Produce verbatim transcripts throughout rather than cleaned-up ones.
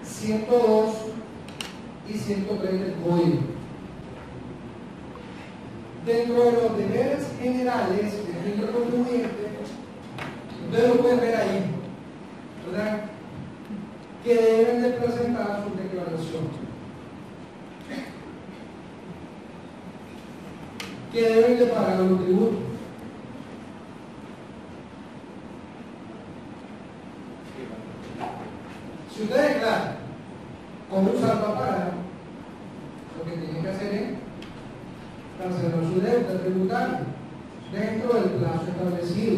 ciento dos y ciento tres del Código. Dentro de los deberes generales del contribuyente, ustedes lo pueden ver ahí, ¿verdad?, que deben de presentar su declaración, que deben de pagar los tributos. Si usted declara con un saldo a pagar, lo que tiene que hacer es cancelar su deuda tributaria dentro del plazo establecido,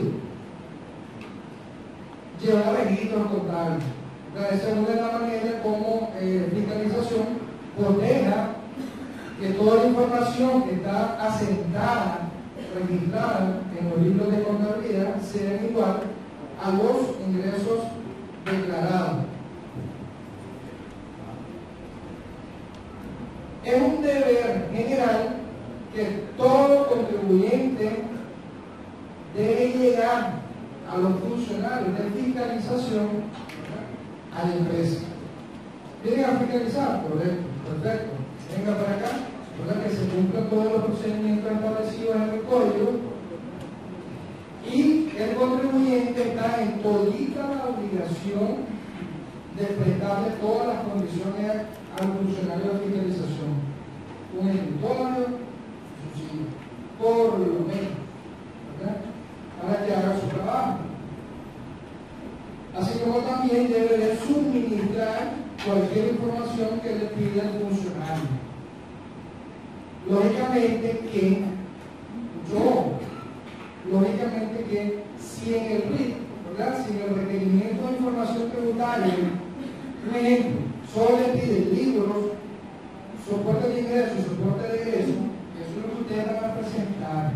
llevar registros contables. Esa es una de las maneras como eh, fiscalización proteja que toda la información que está asentada, registrada en los libros de contabilidad, sea igual a los ingresos declarados. Es un deber general que todo contribuyente debe llegar a los funcionarios de fiscalización a la empresa. ¿Vienen a fiscalizar? Correcto, perfecto. Venga para acá, ¿verdad?, que se cumplan todos los procedimientos establecidos en el código, y el contribuyente está en todita la obligación de prestarle todas las condiciones al funcionario de fiscalización: un escritorio, subsidio, por lo menos, ¿verdad?, para que haga su trabajo. Así como también debe de suministrar cualquier información que le pida el funcionario. Lógicamente que yo, lógicamente que si en el R I T, ¿verdad?, si en el requerimiento de información tributaria, un ejemplo, solo le pide libros, soporte de ingreso y soporte de egreso, eso es lo que ustedes van a presentar.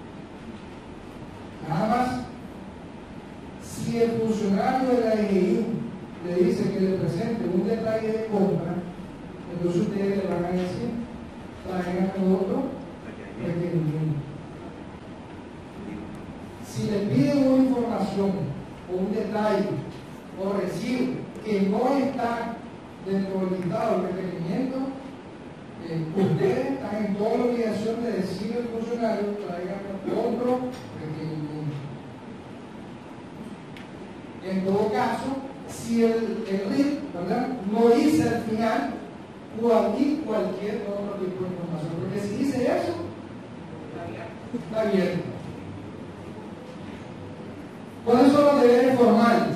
Nada más. Si el funcionario de la E G I le dice que le presente un detalle de compra, entonces ustedes le van a decir, traigan otro requerimiento. Si le piden una información o un detalle o recibo que no está dentro del listado del requerimiento, eh, ustedes están en toda la obligación de decirle al funcionario, traigan otro requerimiento. En todo caso, si el, el R I T, ¿verdad?, no dice al final cualquier, cualquier otro tipo de información, porque si dice eso, está abierto. ¿Cuáles son los deberes formales?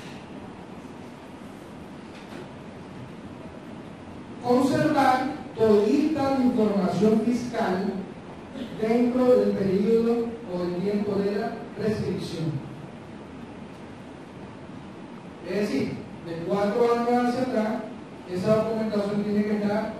Conservar todita la información fiscal dentro del periodo o del tiempo de la prescripción. Es decir, de cuatro años hacia atrás, esa documentación tiene que estar